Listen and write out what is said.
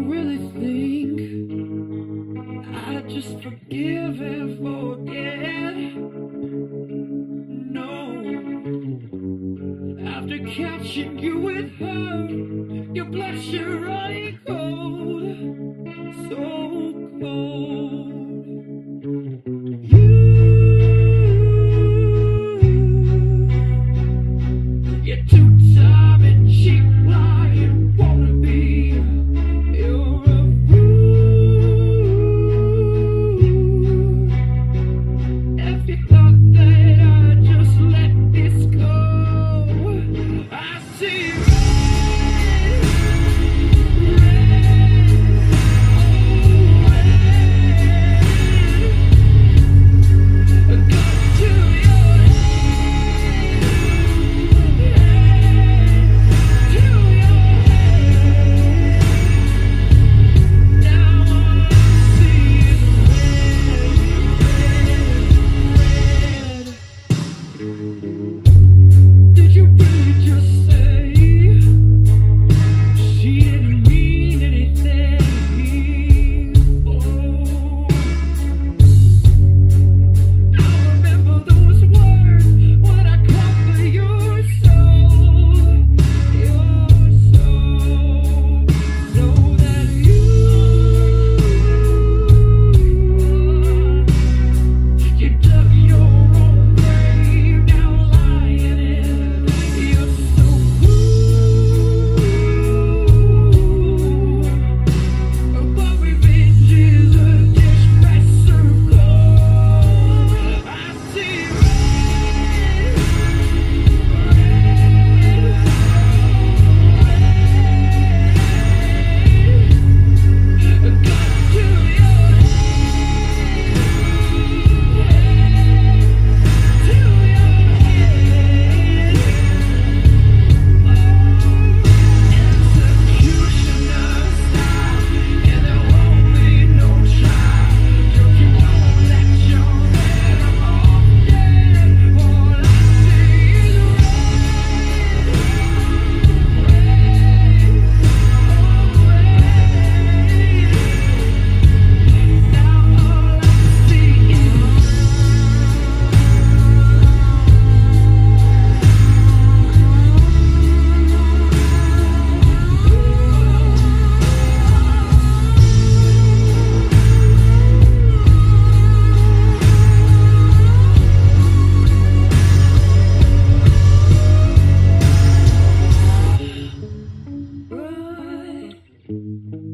really think I just forgive and forget? No. After catching you with her, your blush you're running cold, so cold. You're two-time and cheap, why you wanna be? You're a fool. If you thought that I'd just let this go, I see red, red, oh red. Got to your head, to your head. Now all I see is red, red, red. Did you really just say she didn't mean anything? Oh, I remember those words when I conquer your soul, so that you dug your own grave, now lying in it. You're so cool, but revenge is a dish best served cold. I see red, red, got to your head, to your head. Executioner style, and there won't be no trial. Don't you won't let your head off dead. All I see is red, red, oh red. Now all I see is red.